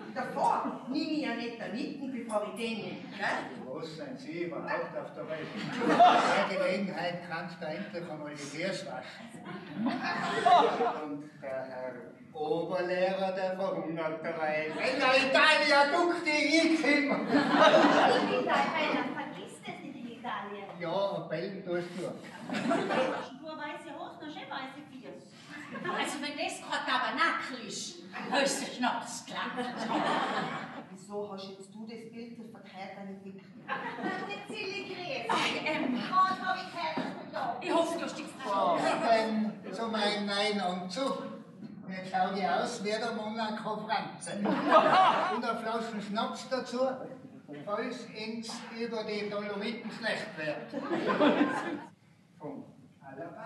Davor nehme ich ja nicht da mitten, bevor ich den nehme, gell? Was sind Sie überhaupt auf der Welt? Bei der Gelegenheit kannst du endlich einmal die Gers waschen. Und der Herr Oberlehrer, der verhungert dabei. Wenn der Italia duckt, die ich immer. Vergiss das nicht in Italien. Ja, bellen tust du. Du weiße Hosen, noch schön weiße Fiers. Also wenn das kein Tabernakel ist, höchster Schnaps, klar. Wieso hast jetzt du das Bild verkehrt entwickelt? Mit Silligräf. Ich hoffe, du hast dich So, gefragt. dann zu meinem neuen Anzug. Jetzt schau ich aus wie der Monaco Franze. Und eine Flasche Schnaps dazu, falls ins über die Dolomiten schlecht wird. Vom Alaba.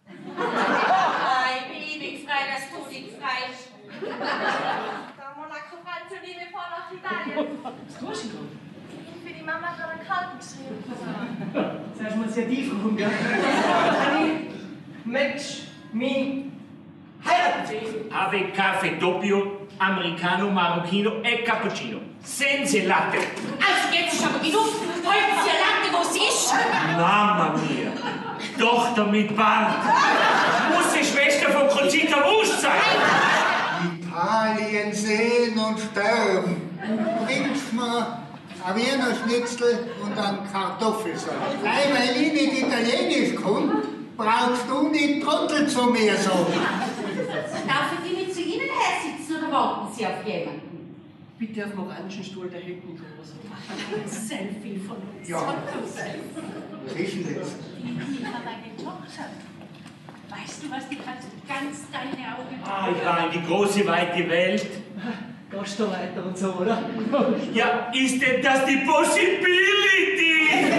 Ich bin liebig frei, dass du dich freust. Der Monaco Franz und ich fahren nach Italien. Was tust du denn? Für die Mama hat einen Kalten geschrieben. Sagst du mal sehr tief rum, gell? Anni, Mensch, mich, heiraten Sie! Ave, Kaffee, Doppio, Americano, Marocchino e Cappuccino. Senza latte. Also jetzt ist aber genug. Halten Sie Latte, wo sie ist. Mamma mia. Tochter mit Bart. Muss die Schwester von Conchita Wurst sein. Italien sehen und sterben. Bringst mir ein Wiener Schnitzel und einen Kartoffelsalat. Nein, weil ich nicht Italienisch kann, brauchst du nicht Trottel zu mir sagen. Darf ich nicht zu Ihnen hersitzen oder warten Sie auf jemanden? Bitte auf dem Orangenstuhl, der hält mich groß. Selfie von uns. Ja. Was ist denn das? Ich habe eine Tochter. Weißt du, was die hat? Ganz deine Augen. Ich war in die große, weite Welt. Gehst du weiter und so, oder? Ja, ist denn das die Possibility?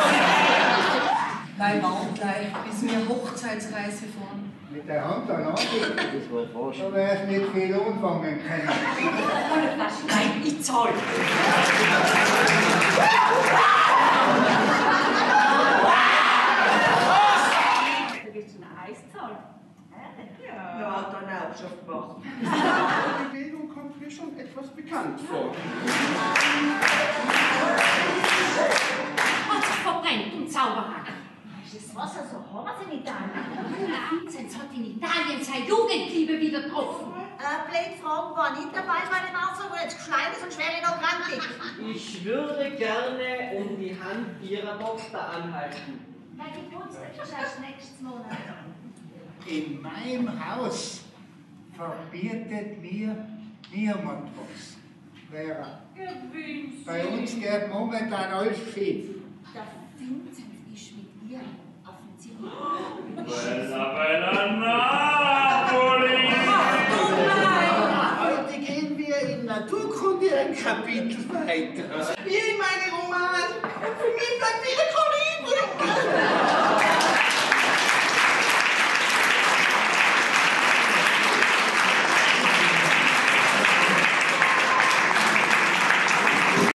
Mein Mann gleich, bis wir Hochzeitsreise fahren. Mit der Hand an Hand, da wärst nicht viel anfangen können. Ohne Flasche. Nein, ich zahle. Du willst ein Eis zahlen? Ja, hat dann auch schon gemacht. Die Bewegung kommt mir schon etwas bekannt vor. Und sich verbrennt und Zauberer. Ist das Wasser so heiß in Italien? Vinzenz hat in Italien seine Jugendliebe wieder getroffen. Blöd Fragen war nicht dabei bei dem Wasser, wo jetzt geschneit ist und schwer noch krank liegt. Ich würde gerne um die Hand Ihrer Tochter anhalten. Dein Geburtstag ist erst nächstes Monat. In meinem Haus verbietet mir niemand was. Vera, bei uns geht momentan alles schief. Der Vinzenz ist mit ihr auf dem Zimmer. Bella, bella Napoli! Heute gehen wir in Naturkunde ein Kapitel weiter. Wie in meinem Roman. Für mich bleibt wieder kein übrig.